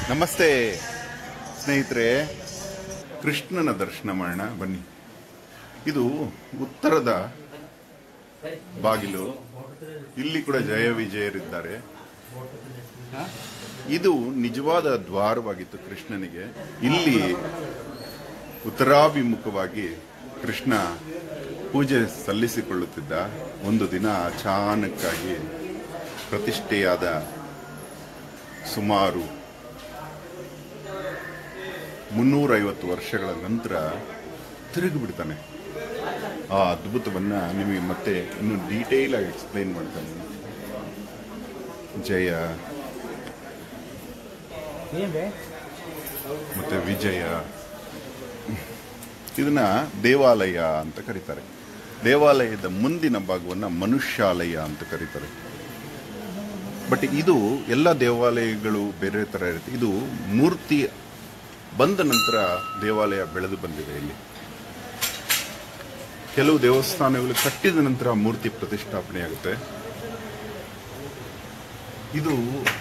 ನಮಸ್ತೆ ಸ್ನೇಹಿತರೆ, ಕೃಷ್ಣನ ದರ್ಶನ ಮಾಡೋಣ ಬನ್ನಿ. ಇದು ಉತ್ತರದ ಬಾಗಿಲು. ಇಲ್ಲಿ ಕೂಡ ಜಯ ವಿಜಯರಿದ್ದಾರೆ. ಇದು ನಿಜವಾದ ದ್ವಾರವಾಗಿತ್ತು ಕೃಷ್ಣನಿಗೆ. ಇಲ್ಲಿ ಉತ್ತರಾಭಿಮುಖವಾಗಿ ಕೃಷ್ಣ ಪೂಜೆ ಸಲ್ಲಿಸಿಕೊಳ್ಳುತ್ತಿದ್ದ. ಒಂದು ದಿನ ಅಚಾನಕ್ಕಾಗಿ ಪ್ರತಿಷ್ಠೆಯಾದ ಸುಮಾರು 350 ವರ್ಷಗಳ ನಂತರ ತಿರುಗಿಬಿಡ್ತಾನೆ. ಆ ಅದ್ಭುತವನ್ನ ನಿಮಗೆ ಮತ್ತೆ ಇನ್ನು ಡೀಟೇಲ್ ಆಗಿ ಎಕ್ಸ್ಪ್ಲೈನ್ ಮಾಡ್ತಾನೆ. ಜಯ ಮತ್ತೆ ವಿಜಯ, ಇದನ್ನ ದೇವಾಲಯ ಅಂತ ಕರೀತಾರೆ. ದೇವಾಲಯದ ಮುಂದಿನ ಭಾಗವನ್ನ ಮನುಷ್ಯಾಲಯ ಅಂತ ಕರೀತಾರೆ. ಬಟ್ ಇದು ಎಲ್ಲ ದೇವಾಲಯಗಳು ಬೇರೆ ತರ ಇರುತ್ತೆ. ಇದು ಮೂರ್ತಿ ಬಂದ ನಂತರ ದೇವಾಲಯ ಬೆಳೆದು ಬಂದಿದೆ. ಇಲ್ಲಿ ಕೆಲವು ದೇವಸ್ಥಾನಗಳು ಕಟ್ಟಿದ ನಂತರ ಮೂರ್ತಿ ಪ್ರತಿಷ್ಠಾಪನೆ ಆಗುತ್ತೆ. ಇದು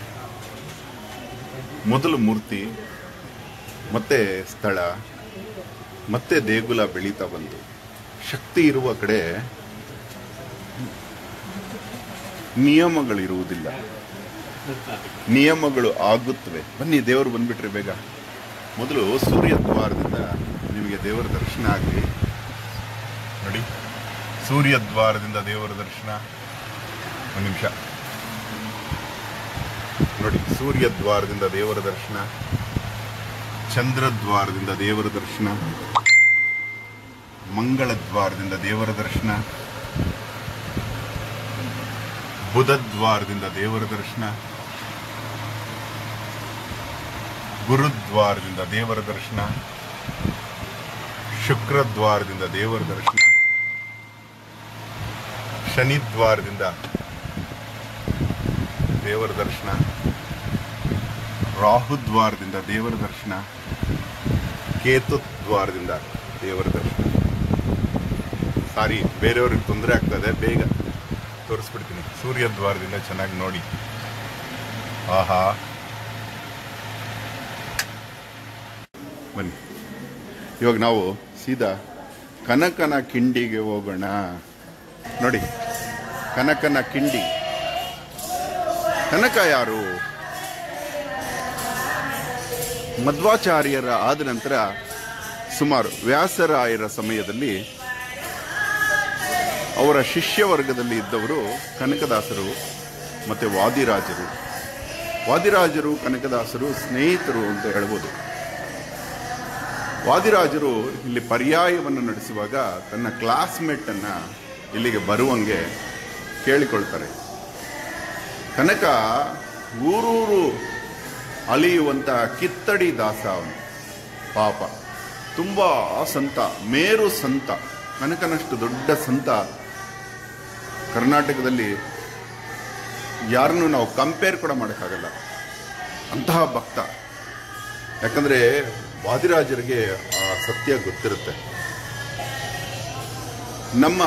ಮೊದಲು ಮೂರ್ತಿ, ಮತ್ತೆ ಸ್ಥಳ, ಮತ್ತೆ ದೇಗುಲ ಬೆಳೀತಾ ಬಂತು. ಶಕ್ತಿ ಇರುವ ಕಡೆ ನಿಯಮಗಳಿರುವುದಿಲ್ಲ, ನಿಯಮಗಳು ಆಗುತ್ತವೆ. ಬನ್ನಿ, ದೇವರು ಬಂದ್ಬಿಟ್ರೆ ಬೇಗ. ಮೊದಲು ಸೂರ್ಯ ದ್ವಾರದಿಂದ ನಿಮಗೆ ದೇವರ ದರ್ಶನ ಆಗಲಿ. ನೋಡಿ, ಸೂರ್ಯ ದ್ವಾರದಿಂದ ದೇವರ ದರ್ಶನ. ಒಂದು ನಿಮಿಷ ನೋಡಿ, ಸೂರ್ಯ ದ್ವಾರದಿಂದ ದೇವರ ದರ್ಶನ, ಚಂದ್ರದ್ವಾರದಿಂದ ದೇವರ ದರ್ಶನ, ಮಂಗಳ ದ್ವಾರದಿಂದ ದೇವರ ದರ್ಶನ, ಬುಧದ್ವಾರದಿಂದ ದೇವರ ದರ್ಶನ, ಗುರುದ್ವಾರದಿಂದ ದೇವರ ದರ್ಶನ, ಶುಕ್ರದ್ವಾರದಿಂದ ದೇವರ ದರ್ಶನ, ಶನಿದ್ವಾರದಿಂದ ದೇವರ ದರ್ಶನ, ರಾಹುದ್ವಾರದಿಂದ ದೇವರ ದರ್ಶನ, ಕೇತುದ್ವಾರದಿಂದ ದೇವರ ದರ್ಶನ. ಸಾರಿ, ಬೇರೆಯವ್ರಿಗೆ ತೊಂದರೆ ಆಗ್ತದೆ, ಬೇಗ ತೋರಿಸ್ಬಿಡ್ತೀನಿ. ಸೂರ್ಯದ್ವಾರದಿಂದ ಚೆನ್ನಾಗಿ ನೋಡಿ. ಆಹಾ, ಬನ್ನಿ. ಇವಾಗ ನಾವು ಸೀದಾ ಕನಕನ ಕಿಂಡಿಗೆ ಹೋಗೋಣ. ನೋಡಿ, ಕನಕನ ಕಿಂಡಿ. ಕನಕ ಯಾರು? ಮಧ್ವಾಚಾರ್ಯರ ಆದ ನಂತರ ಸುಮಾರು ವ್ಯಾಸರಾಯರ ಸಮಯದಲ್ಲಿ ಅವರ ಶಿಷ್ಯ ವರ್ಗದಲ್ಲಿ ಇದ್ದವರು ಕನಕದಾಸರು ಮತ್ತೆ ವಾದಿರಾಜರು. ವಾದಿರಾಜರು ಕನಕದಾಸರು ಸ್ನೇಹಿತರು ಅಂತ ಹೇಳ್ಬೋದು. ವಾದಿರಾಜರು ಇಲ್ಲಿ ಪರ್ಯಾಯವನ್ನು ನಡೆಸುವಾಗ ತನ್ನ ಕ್ಲಾಸ್ಮೇಟ್ ಅನ್ನ ಇಲ್ಲಿಗೆ ಬರುವಂಗೆ ಕೇಳಿಕೊಳ್ತಾರೆ. ಕನಕ ಊರೂರು ಅಲಿಯುವಂತ ಕಿತ್ತಡಿ ದಾಸ ಅವನು. ಪಾಪ, ತುಂಬಾ ಸಂತ, ಮೇರು ಸಂತ. ಕನಕನಷ್ಟು ದೊಡ್ಡ ಸಂತ ಕರ್ನಾಟಕದಲ್ಲಿ ಯಾರನ್ನು ನಾವು ಕಂಪೇರ್ ಕೂಡ ಮಾಡೋಕ್ಕಾಗಲ್ಲ. ಅಂತಹ ಭಕ್ತ. ಯಾಕಂದ್ರೆ ವಾದಿರಾಜರಿಗೆ ಆ ಸತ್ಯ ಗೊತ್ತಿರುತ್ತೆ. ನಮ್ಮ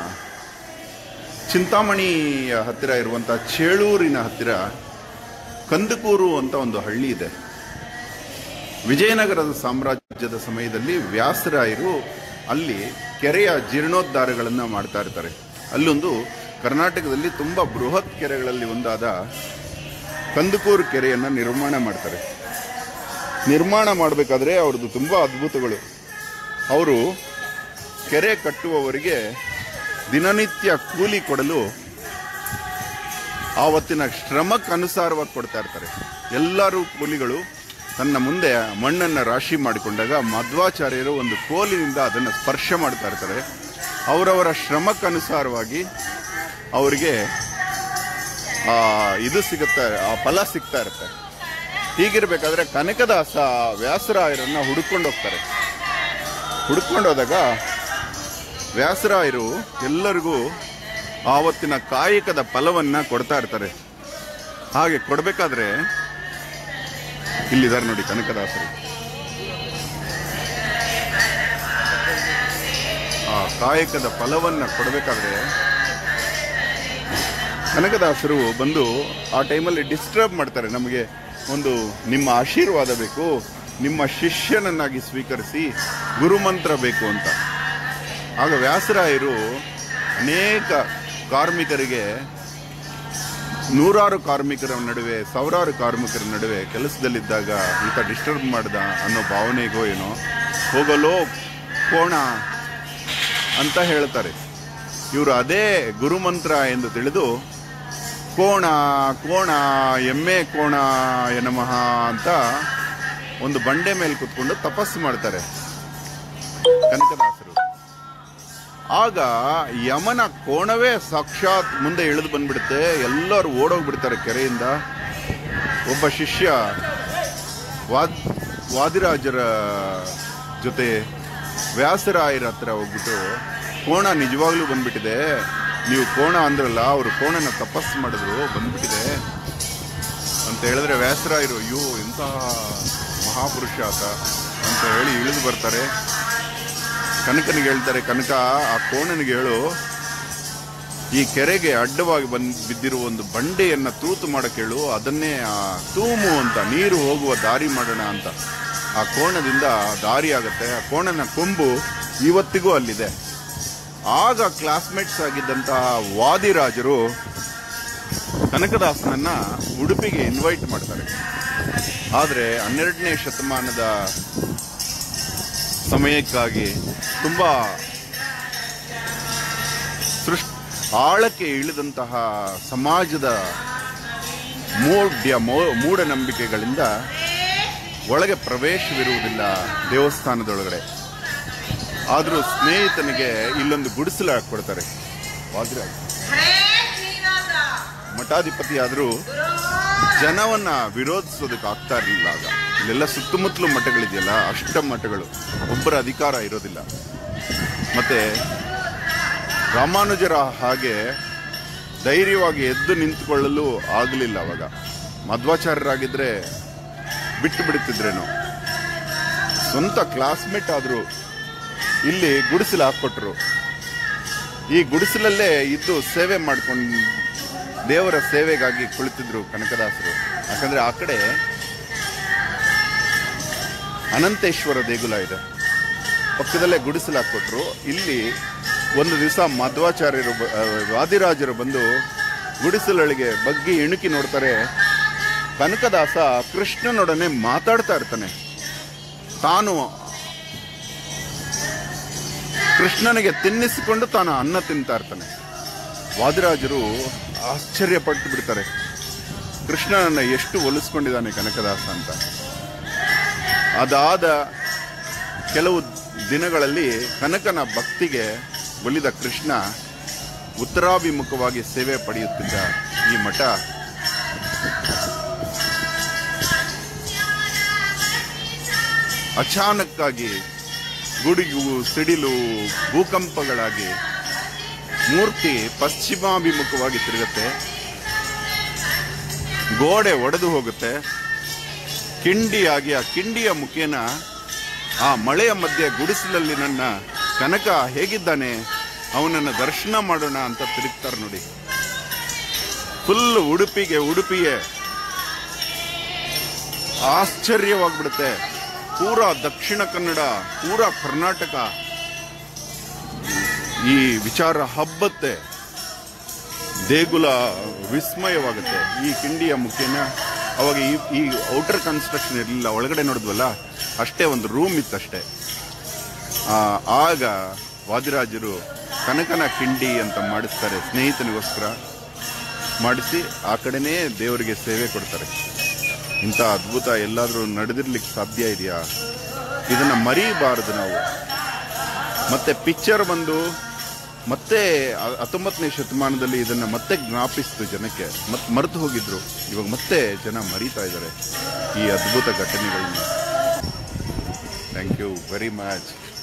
ಚಿಂತಾಮಣಿಯ ಹತ್ತಿರ ಇರುವಂತ ಚೇಳೂರಿನ ಹತ್ತಿರ ಕಂದಕೂರು ಅಂತ ಒಂದು ಹಳ್ಳಿ ಇದೆ. ವಿಜಯನಗರದ ಸಾಮ್ರಾಜ್ಯದ ಸಮಯದಲ್ಲಿ ವ್ಯಾಸರಾಯರು ಅಲ್ಲಿ ಕೆರೆಯ ಜೀರ್ಣೋದ್ಧಾರಗಳನ್ನ ಮಾಡ್ತಾ ಇರ್ತಾರೆ. ಅಲ್ಲೊಂದು ಕರ್ನಾಟಕದಲ್ಲಿ ತುಂಬಾ ಬೃಹತ್ ಕೆರೆಗಳಲ್ಲಿ ಒಂದಾದ ಕಂದಕೂರು ಕೆರೆಯನ್ನ ನಿರ್ಮಾಣ ಮಾಡ್ತಾರೆ. ನಿರ್ಮಾಣ ಮಾಡಬೇಕಾದ್ರೆ ಅವ್ರದ್ದು ತುಂಬಾ ಅದ್ಭುತಗಳು. ಅವರು ಕೆರೆ ಕಟ್ಟುವವರಿಗೆ ದಿನನಿತ್ಯ ಕೂಲಿ ಕೊಡಲು ಆವತ್ತಿನ ಶ್ರಮಕ್ಕನುಸಾರವಾಗಿ ಕೊಡ್ತಾ ಇರ್ತಾರೆ. ಎಲ್ಲರೂ ಕೂಲಿಗಳು ತನ್ನ ಮುಂದೆ ಮಣ್ಣನ್ನು ರಾಶಿ ಮಾಡಿಕೊಂಡಾಗ ಮಧ್ವಾಚಾರ್ಯರು ಒಂದು ಕೋಲಿನಿಂದ ಅದನ್ನು ಸ್ಪರ್ಶ ಮಾಡ್ತಾ ಇರ್ತಾರೆ. ಅವರವರ ಶ್ರಮಕ್ಕನುಸಾರವಾಗಿ ಅವರಿಗೆ ಇದು ಸಿಗುತ್ತೆ, ಆ ಫಲ ಸಿಗ್ತಾ ಇರುತ್ತೆ. ಹೀಗಿರ್ಬೇಕಾದ್ರೆ ಕನಕದಾಸ ವ್ಯಾಸರಾಯರನ್ನ ಹುಡುಕೊಂಡು ಹೋಗ್ತಾರೆ. ಹುಡುಕೊಂಡೋದಾಗ ವ್ಯಾಸರಾಯರು ಎಲ್ಲರಿಗೂ ಆವತ್ತಿನ ಕಾಯಕದ ಫಲವನ್ನ ಕೊಡ್ತಾ ಇರ್ತಾರೆ. ಹಾಗೆ ಕೊಡ್ಬೇಕಾದ್ರೆ ಇಲ್ಲಿದ್ದಾರೆ ನೋಡಿ ಕನಕದಾಸರು. ಆ ಕಾಯಕದ ಫಲವನ್ನ ಕೊಡಬೇಕಾದ್ರೆ ಕನಕದಾಸರು ಬಂದು ಆ ಟೈಮಲ್ಲಿ ಡಿಸ್ಟರ್ಬ್ ಮಾಡ್ತಾರೆ. ನಮಗೆ ಒಂದು ನಿಮ್ಮ ಆಶೀರ್ವಾದ ಬೇಕು, ನಿಮ್ಮ ಶಿಷ್ಯನನ್ನಾಗಿ ಸ್ವೀಕರಿಸಿ ಗುರುಮಂತ್ರ ಬೇಕು ಅಂತ. ಆಗ ವ್ಯಾಸರಾಯರು ಅನೇಕ ಕಾರ್ಮಿಕರಿಗೆ, ನೂರಾರು ಕಾರ್ಮಿಕರ ನಡುವೆ, ಸಾವಿರಾರು ಕಾರ್ಮಿಕರ ನಡುವೆ ಕೆಲಸದಲ್ಲಿದ್ದಾಗ ಈತ ಡಿಸ್ಟರ್ಬ್ ಮಾಡ್ದ ಅನ್ನೋ ಭಾವನೆಗೋ ಏನೋ ಹೋಗಲೋ ಕೋಣ ಅಂತ ಹೇಳ್ತಾರೆ. ಇವರು ಅದೇ ಗುರುಮಂತ್ರ ಎಂದು ತಿಳಿದು ಕೋಣ ಕೋಣ ಎಮ್ಮೆ ಕೋಣ ನಮಃ ಅಂತ ಒಂದು ಬಂಡೆ ಮೇಲೆ ಕುತ್ಕೊಂಡು ತಪಸ್ಸು ಮಾಡ್ತಾರೆ ಕನಕದಾಸರು. ಆಗ ಯಮನ ಕೋಣವೇ ಸಾಕ್ಷಾತ್ ಮುಂದೆ ಇಳಿದು ಬಂದ್ಬಿಡುತ್ತೆ. ಎಲ್ಲರೂ ಓಡೋಗ್ಬಿಡ್ತಾರೆ ಕೆರೆಯಿಂದ. ಒಬ್ಬ ಶಿಷ್ಯ ವಾದಿರಾಜರ ಜೊತೆ ವ್ಯಾಸರಾಯರ ಹತ್ರ ಹೋಗ್ಬಿಟ್ಟು, ಕೋಣ ನಿಜವಾಗ್ಲೂ ಬಂದ್ಬಿಟ್ಟಿದೆ, ನೀವು ಕೋಣ ಅಂದ್ರಲ್ಲ, ಅವರು ಕೋಣನ ತಪಸ್ಸು ಮಾಡಿದ್ರು, ಬಂದ್ಬಿಟ್ಟಿದೆ ಅಂತ ಹೇಳಿದ್ರೆ ವ್ಯಾಸರಾಯರು ಅಯ್ಯೋ ಎಂತಹ ಮಹಾಪುರುಷ ಆತ ಅಂತ ಹೇಳಿ ಇಳಿದು ಬರ್ತಾರೆ. ಕನಕನಿಗೆ ಹೇಳ್ತಾರೆ, ಕನಕ ಆ ಕೋಣನಿಗೆ ಹೇಳು, ಈ ಕೆರೆಗೆ ಅಡ್ಡವಾಗಿ ಬಿದ್ದಿರುವ ಒಂದು ಬಂಡೆಯನ್ನ ತೂತು ಮಾಡಕ್ಕೆ ಹೇಳು, ಅದನ್ನೇ ತೂಮು ಅಂತ ನೀರು ಹೋಗುವ ದಾರಿ ಮಾಡೋಣ ಅಂತ. ಆ ಕೋಣದಿಂದ ದಾರಿ ಆಗುತ್ತೆ. ಆ ಕೋಣನ ಕೊಂಬು ಇವತ್ತಿಗೂ ಅಲ್ಲಿದೆ. ಆಗ ಕ್ಲಾಸ್ಮೇಟ್ಸ್ ಆಗಿದ್ದಂತಹ ವಾದಿರಾಜರು ಕನಕದಾಸನನ್ನ ಉಡುಪಿಗೆ ಇನ್ವೈಟ್ ಮಾಡ್ತಾರೆ. ಆದರೆ 12ನೇ ಶತಮಾನದ ಸಮಯಕ್ಕಾಗಿ ತುಂಬಾ ಆಳಕ್ಕೆ ಇಳಿದಂತಹ ಸಮಾಜದ ಮೂಢನಂಬಿಕೆಗಳಿಂದ ಒಳಗೆ ಪ್ರವೇಶವಿರುವುದಿಲ್ಲ ದೇವಸ್ಥಾನದೊಳಗಡೆ. ಆದರೂ ಸ್ನೇಹಿತನಿಗೆ ಇಲ್ಲೊಂದು ಗುಡಿಸಲು ಹಾಕೊಡ್ತಾರೆ. ಮಠಾಧಿಪತಿ ಆದರೂ ಜನವನ್ನ ವಿರೋಧಿಸೋದಕ್ಕೆ ಆಗ್ತಾ ಇರಲಿಲ್ಲ. ಆಗ ಇಲ್ಲೆಲ್ಲ ಸುತ್ತಮುತ್ತಲು ಮಠಗಳಿದೆಯಲ್ಲ, ಅಷ್ಟ ಮಠಗಳು, ಒಬ್ಬರ ಅಧಿಕಾರ ಇರೋದಿಲ್ಲ. ಮತ್ತೆ ರಾಮಾನುಜರ ಹಾಗೆ ಧೈರ್ಯವಾಗಿ ಎದ್ದು ನಿಂತುಕೊಳ್ಳಲು ಆಗಲಿಲ್ಲ. ಅವಾಗ ಮಧ್ವಾಚಾರ್ಯರಾಗಿದ್ರೆ ಬಿಟ್ಟು ಬಿಡುತ್ತಿದ್ರೇನೋ. ಸ್ವಂತ ಕ್ಲಾಸ್ಮೇಟ್ ಆದರೂ ಇಲ್ಲಿ ಗುಡಿಸಲು ಹಾಕ್ಕೊಟ್ರು. ಈ ಗುಡಿಸಲಲ್ಲೇ ಇದ್ದು ಸೇವೆ ಮಾಡ್ಕೊಂಡು ದೇವರ ಸೇವೆಗಾಗಿ ಕುಳಿತಿದ್ರು ಕನಕದಾಸರು. ಯಾಕಂದ್ರೆ ಆ ಕಡೆ ಅನಂತೇಶ್ವರ ದೇಗುಲ ಇದೆ, ಪಕ್ಕದಲ್ಲೇ ಗುಡಿಸಲು ಹಾಕ್ಕೊಟ್ರು. ಇಲ್ಲಿ ಒಂದು ದಿವಸ ಮಧ್ವಾಚಾರ್ಯರು ವಾದಿರಾಜರು ಬಂದು ಗುಡಿಸಲೊಳಗೆ ಬಗ್ಗಿ ಇಣುಕಿ ನೋಡ್ತಾರೆ. ಕನಕದಾಸ ಕೃಷ್ಣನೊಡನೆ ಮಾತಾಡ್ತಾ ಇರ್ತಾನೆ. ತಾನು ಕೃಷ್ಣನಿಗೆ ತಿನ್ನಿಸಿಕೊಂಡು ತಾನು ಅನ್ನ ತಿಂತಾ ಇರ್ತಾನೆ. ವಾದಿರಾಜರು ಆಶ್ಚರ್ಯಪಟ್ಟು ಬಿಡ್ತಾರೆ, ಕೃಷ್ಣನನ್ನ ಎಷ್ಟು ಒಲಿಸ್ಕೊಂಡಿದ್ದಾನೆ ಕನಕದಾಸ ಅಂತ. ಅದಾದ ಕೆಲವು ದಿನಗಳಲ್ಲಿ ಕನಕನ ಭಕ್ತಿಗೆ ಒಲಿದ ಕೃಷ್ಣ ಉತ್ತರಾಭಿಮುಖವಾಗಿ ಸೇವೆ ಪಡೆಯುತ್ತಿದ್ದ ಈ ಮಠ ಅಚಾನಕ್ಕಾಗಿ ಗುಡುಗು, ಸಿಡಿಲು, ಭೂಕಂಪಗಳಾಗಿ ಮೂರ್ತಿ ಪಶ್ಚಿಮಾಭಿಮುಖವಾಗಿ ತಿರುಗುತ್ತೆ. ಗೋಡೆ ಒಡೆದು ಹೋಗುತ್ತೆ. ಕಿಂಡಿಯಾಗಿ ಆ ಕಿಂಡಿಯ ಮುಖೇನ ಆ ಮಳೆಯ ಮಧ್ಯೆ ಗುಡಿಸಲಲ್ಲಿ ನನ್ನ ಕನಕ ಹೇಗಿದ್ದಾನೆ, ಅವನನ್ನು ದರ್ಶನ ಮಾಡೋಣ ಅಂತ ತಿರುಗ್ತಾರೆ ನೋಡಿ. ಫುಲ್ ಉಡುಪಿಯೇ ಆಶ್ಚರ್ಯವಾಗ್ಬಿಡುತ್ತೆ. ಪೂರಾ ದಕ್ಷಿಣ ಕನ್ನಡ, ಪೂರಾ ಕರ್ನಾಟಕ ಈ ವಿಚಾರ ಹಬ್ಬತ್ತೆ. ದೇಗುಲ ವಿಸ್ಮಯವಾಗುತ್ತೆ ಈ ಕಿಂಡಿಯ ಮುಖೇನ. ಅವಾಗ ಈ ಔಟರ್ ಕನ್ಸ್ಟ್ರಕ್ಷನ್ ಇರಲಿಲ್ಲ, ಒಳಗಡೆ ನೋಡಿದ್ವಲ್ಲ ಅಷ್ಟೇ, ಒಂದು ರೂಮ್ ಇತ್ತಷ್ಟೇ. ಆಗ ವಾದಿರಾಜರು ಕನಕನ ಕಿಂಡಿ ಅಂತ ಮಾಡಿಸ್ತಾರೆ, ಸ್ನೇಹಿತನಿಗೋಸ್ಕರ ಮಾಡಿಸಿ ಆ ಕಡೆನೇ ದೇವರಿಗೆ ಸೇವೆ ಕೊಡ್ತಾರೆ. ಇಂಥ ಅದ್ಭುತ ಎಲ್ಲಾದರೂ ನಡೆದಿರ್ಲಿಕ್ಕೆ ಸಾಧ್ಯ ಇದೆಯಾ? ಇದನ್ನ ಮರೀಬಾರದು ನಾವು. ಮತ್ತೆ ಪಿಕ್ಚರ್ ಬಂದು ಮತ್ತೆ 19ನೇ ಶತಮಾನದಲ್ಲಿ ಇದನ್ನ ಮತ್ತೆ ಜ್ಞಾಪಿಸಿತು ಜನಕ್ಕೆ. ಮತ್ತೆ ಮರೆತು ಹೋಗಿದ್ರು, ಇವಾಗ ಮತ್ತೆ ಜನ ಮರೀತಾ ಇದ್ದಾರೆ ಈ ಅದ್ಭುತ ಘಟನೆಗಳನ್ನ. Thank you very much.